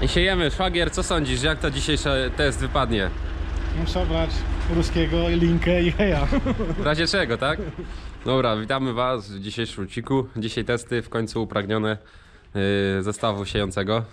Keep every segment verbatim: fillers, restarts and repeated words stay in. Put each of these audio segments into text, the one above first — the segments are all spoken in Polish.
I siejemy. Szwagier, co sądzisz? Jak to dzisiejszy test wypadnie? Muszę brać ruskiego linkę i heja. W razie czego, tak? Dobra, witamy was w dzisiejszym odcinku. Dzisiaj testy w końcu upragnione yy, zestawu siejącego.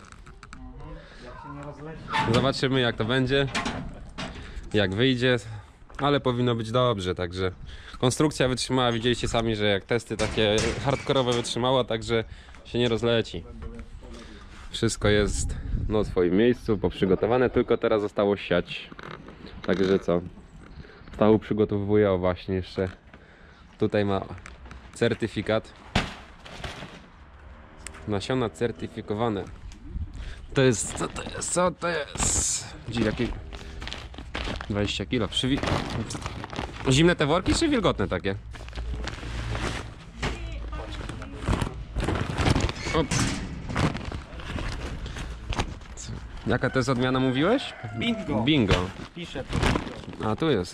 Zobaczymy, jak to będzie, jak wyjdzie, ale powinno być dobrze, także konstrukcja wytrzymała, widzieliście sami, że jak testy takie hardkorowe wytrzymała, także się nie rozleci. Wszystko jest no, w swoim miejscu, poprzygotowane, tylko teraz zostało siać. Także co? Stachu przygotowuje, o właśnie jeszcze tutaj ma certyfikat. Nasiona certyfikowane. To jest, co to jest, co to jest? Gdzie jakie? dwadzieścia kilo. Przywi... Zimne te worki czy wilgotne takie? Op. Co? Jaka to jest odmiana, mówiłeś? Bingo. Bingo. Piszę. A tu jest.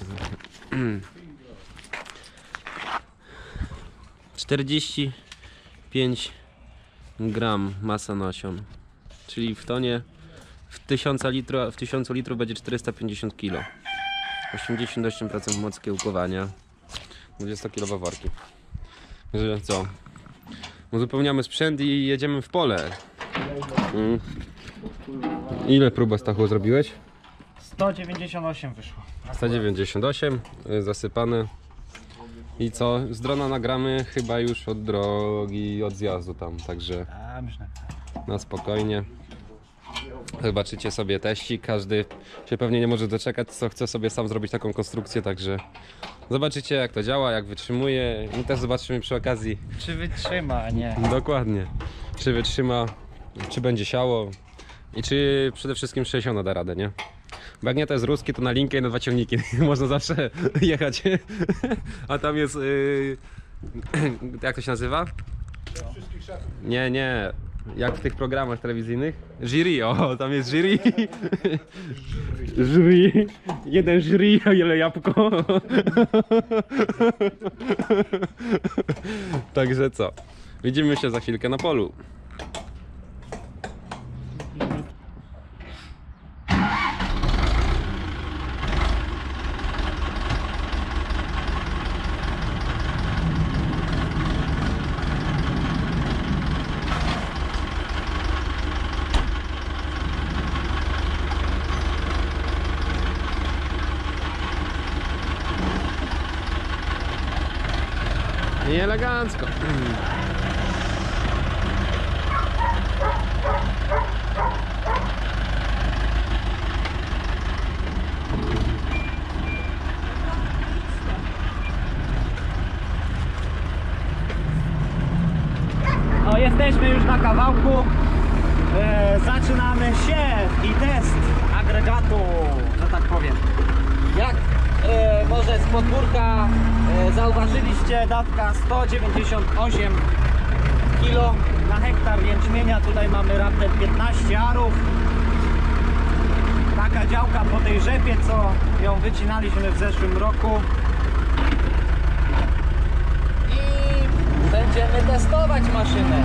czterdzieści pięć gram masa nasion. Czyli w tonie w tysiąc litrów, w tysiącu litrów będzie czterysta pięćdziesiąt kilo. osiemdziesiąt osiem procent mocy kiełkowania. dwudziestokilowe worki. Że co? Uzupełniamy sprzęt i jedziemy w pole. Mm. Ile próbę, Stachu, zrobiłeś? sto dziewięćdziesiąt osiem wyszło. sto dziewięćdziesiąt osiem, zasypane. I co? Z drona nagramy chyba już od drogi, od zjazdu tam, także A, myślę. na spokojnie. Zobaczycie sobie teścik, każdy się pewnie nie może doczekać, co chce sobie sam zrobić taką konstrukcję, także zobaczycie, jak to działa, jak wytrzymuje i też zobaczymy przy okazji. Czy wytrzyma, a nie? Dokładnie. Czy wytrzyma, czy będzie siało i czy przede wszystkim sześćdziesiąt da radę, nie? Bo jak nie to jest ruski, to na linkę i na dwa ciągniki można zawsze jechać. A tam jest, yy... jak to się nazywa? Nie, nie. Jak w tych programach telewizyjnych? Jury, o, tam jest jury. Jury. Jeden jury, a ile jabłko. Także co? Widzimy się za chwilkę na polu. I elegancko. No, jesteśmy już na kawałku. E, zaczynamy siew i test agregatu, że tak powiem. Jak e, może z podwórka e, zauważyliście, dawka sto dziewięćdziesiąt osiem kilo na hektar jęczmienia. Tutaj mamy raptem piętnaście arów. Taka działka po tej rzepie, co ją wycinaliśmy w zeszłym roku. I będziemy testować maszynę.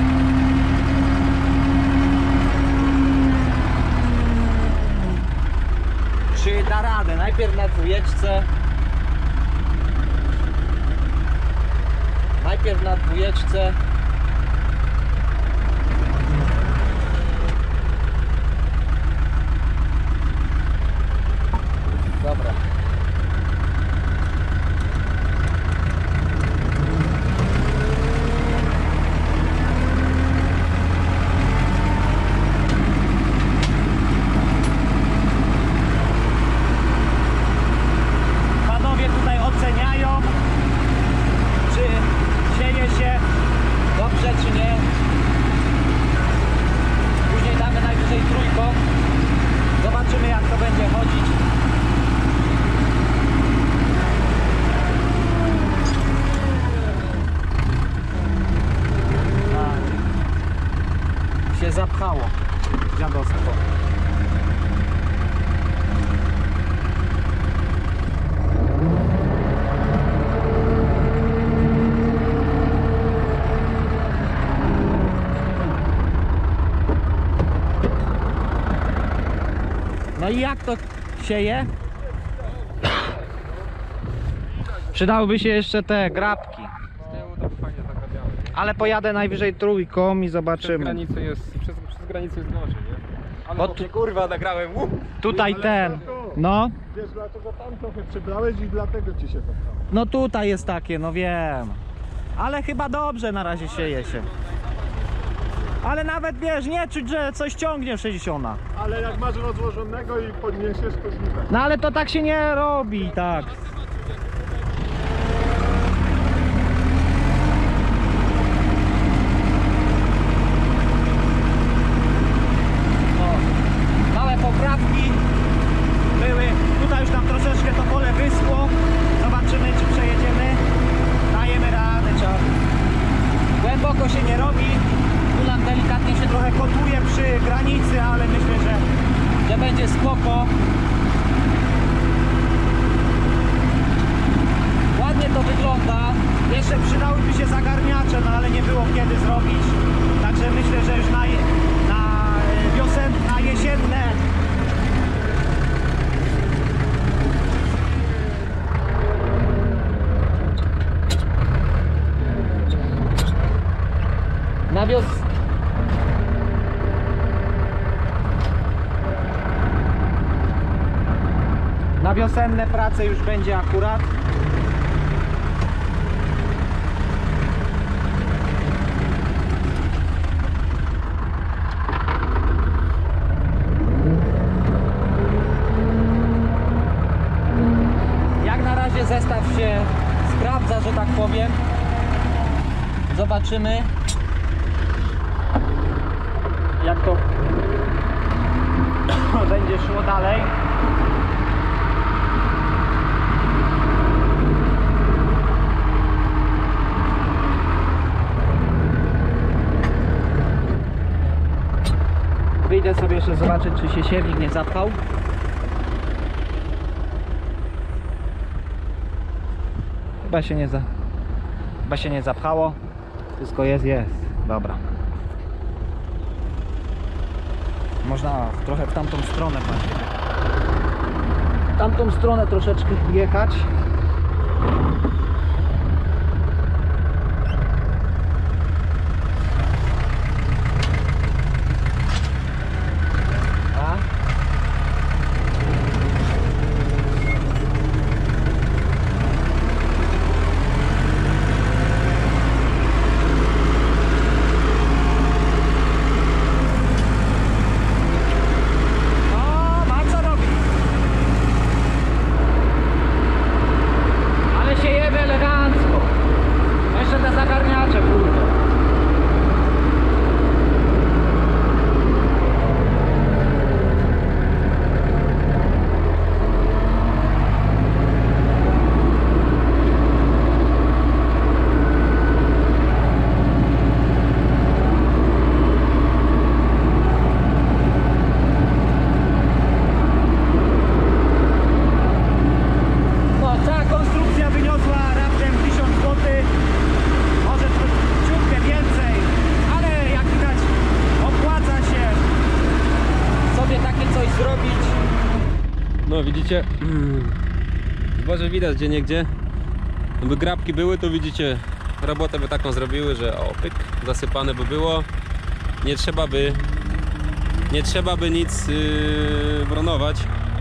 Czy da radę? Najpierw na dwójeczce. Najpierw na dwójeczce. Dobra. Panowie tutaj oceniają, czy sieje się dobrze, czy nie. Później damy najwyżej trójką. Zobaczymy, jak to będzie chodzić. Tak. Się zapchało dziadostwo. No i jak to sieje? Przydałyby się jeszcze te grabki. Z tyłu to fajnie zagrabiamy. Ale pojadę najwyżej trójką i Przez zobaczymy. granicę jest, przez, przez granicę jest gorzej, nie? Ale Bo bo tu- tu, kurwa nagrałem. Uh! Tutaj ten. No. Wiesz, dlatego tam trochę przybrałeś i dlatego ci się zapchało. No tutaj jest takie, no wiem. Ale chyba dobrze na razie sieje się. Ale nawet wiesz, nie czuć, że coś ciągnie sześćdziesiąt. Ale jak masz rozłożonego i podniesiesz, to znika. No ale to tak się nie robi, tak. O, małe poprawki były. Tutaj już nam troszeczkę to pole wyschło. Zobaczymy, czy przejedziemy. Dajemy radę, trzeba. Głęboko się nie robi. Tu nam delikatnie się trochę kotuje przy granicy, ale myślę, że, że będzie spoko. Ładnie to wygląda. Jeszcze przydałyby się zagarniacze, no ale nie było kiedy zrobić. Także myślę, że już na, je- na wiosenne, na jesienne. Na wios... Na wiosenne prace już będzie akurat. Jak na razie zestaw się sprawdza, że tak powiem. Zobaczymy, jak to będzie szło dalej. Wyjdę sobie jeszcze zobaczyć, czy się siewnik nie zapchał. Chyba się nie za... Chyba się nie zapchało. Wszystko jest, jest. Dobra. Można trochę w tamtą stronę bardziej. W tamtą stronę troszeczkę jechać. A? No, ma co robić. Ale się jemy elegancko. Jeszcze te zagarniacze, kurde. No, cała konstrukcja wyniosła raptem tysiąc złotych, może ciutkę więcej, ale jak widać opłaca się sobie takie coś zrobić. No widzicie, zboże widać gdzie niegdzie. Gdyby grabki były, to widzicie, robotę by taką zrobiły, że o pyk, zasypane by było. Nie trzeba by, nie trzeba by nic yy, bronować.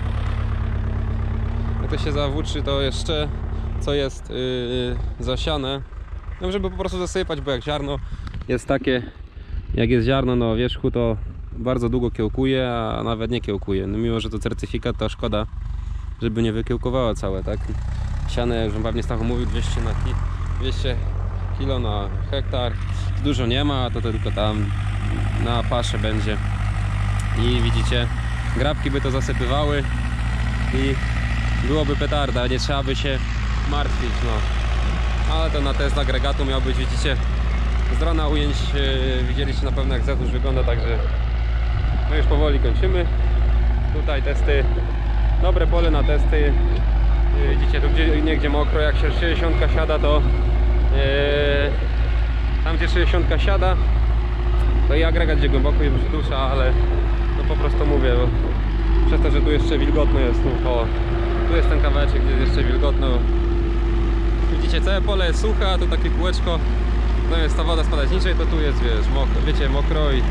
Jak to się zawłóczy, to jeszcze co jest yy, zasiane, no żeby po prostu zasypać, bo jak ziarno jest takie, jak jest ziarno na wierzchu, to bardzo długo kiełkuje, a nawet nie kiełkuje. No mimo że to certyfikat, to szkoda, żeby nie wykiełkowało całe, tak? Siane, jak już pewnie Stachu mówił, dwieście na ki dwieście kilo na hektar. Dużo nie ma, to, to tylko tam na pasze będzie. I widzicie, grabki by to zasypywały i byłoby petarda, nie trzeba by się martwić, no. Ale to na test agregatu miał być, widzicie, z rana ujęć yy, widzieliście na pewno jak zewnątrz wygląda, także my już powoli kończymy. Tutaj testy, dobre pole na testy. Yy, widzicie, tu gdzie, nie gdzie mokro, jak się sześćdziesiąt siada, to yy, tam gdzie sześćdziesiąt siada, to i agregat gdzie głęboko i dusza, ale no po prostu mówię, bo Przez to, że tu jeszcze wilgotno jest tu koło. Tu jest ten kawałeczek, gdzie jest jeszcze wilgotno. Widzicie, całe pole jest suche, a tu takie kółeczko. No jest ta woda spadać niżej, to tu jest, wiesz, mokro, wiecie, mokro i...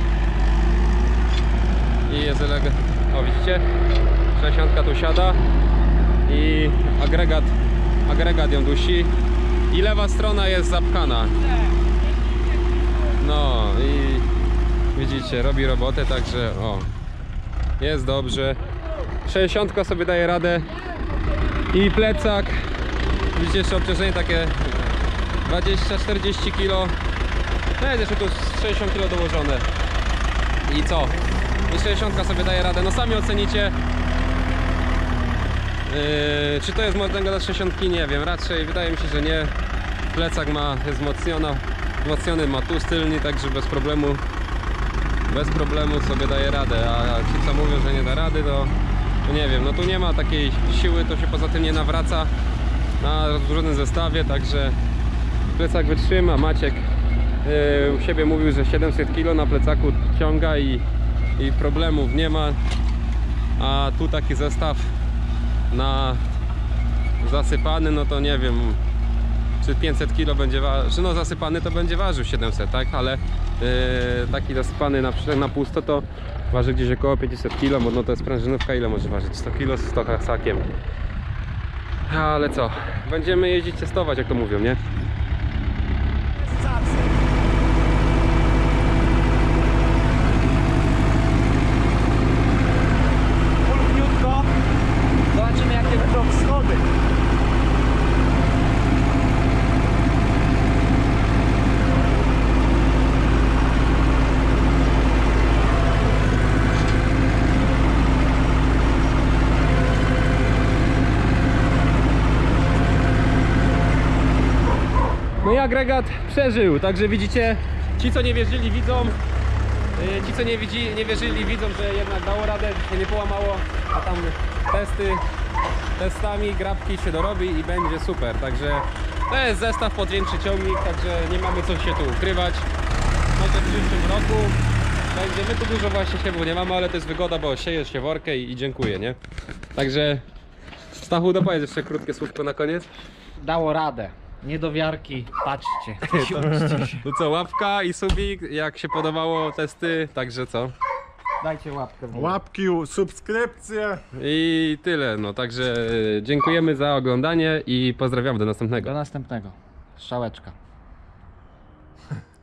I jest elega... O, widzicie? sześćdziesiątka tu siada i agregat, agregat ją dusi i lewa strona jest zapchana. No i widzicie, robi robotę, także o, jest dobrze. sześćdziesiątka sobie daje radę i plecak, widzicie, jeszcze obciążenie takie dwadzieścia czterdzieści kilo. No jest jeszcze tu sześćdziesiąt kilo dołożone. I co? I sześćdziesiątka sobie daje radę, no sami ocenicie. Yy, czy to jest modnego dla sześćdziesiątki? Nie wiem, raczej wydaje mi się, że nie. Plecak ma, jest wzmocniona, wzmocniony, ma tu tylny, także bez problemu bez problemu sobie daje radę, a ci co mówią, że nie da rady, to, to nie wiem, no tu nie ma takiej siły, to się poza tym nie nawraca na rozłożonym zestawie, także plecak wytrzyma. Maciek yy, u siebie mówił, że siedemset kilo na plecaku ciąga i, i problemów nie ma, a tu taki zestaw na zasypany, no to nie wiem, czy pięćset kilo będzie ważył, no zasypany to będzie ważył siedemset, tak, ale yy, taki zasypany na, na pusto to waży gdzieś około pięćset kilo, no to jest sprężynówka, ile może ważyć? sto kilo z sto hasakiem. Ale co, będziemy jeździć testować, jak to mówią, nie? Pulchniutko. Zobaczymy, jakie będą wschody. No i agregat przeżył, także widzicie, ci co nie wierzyli widzą, yy, ci co nie, widzi, nie wierzyli widzą, że jednak dało radę, się nie połamało, a tam testy, testami grabki się dorobi i będzie super, także to jest zestaw pod większy ciągnik, także nie mamy co się tu ukrywać. Może w przyszłym roku będzie, my tu dużo właśnie siewów nie mamy, ale to jest wygoda, bo siejesz się workę i, i dziękuję, nie? Także Stachu, dopowiedz jeszcze krótkie słówko na koniec. Dało radę. Niedowiarki, patrzcie. No co, łapka i subik, jak się podobało testy, także co? Dajcie łapkę w górę. Łapki, subskrypcje. I tyle, no także dziękujemy za oglądanie i pozdrawiamy do następnego. Do następnego. Strzałeczka.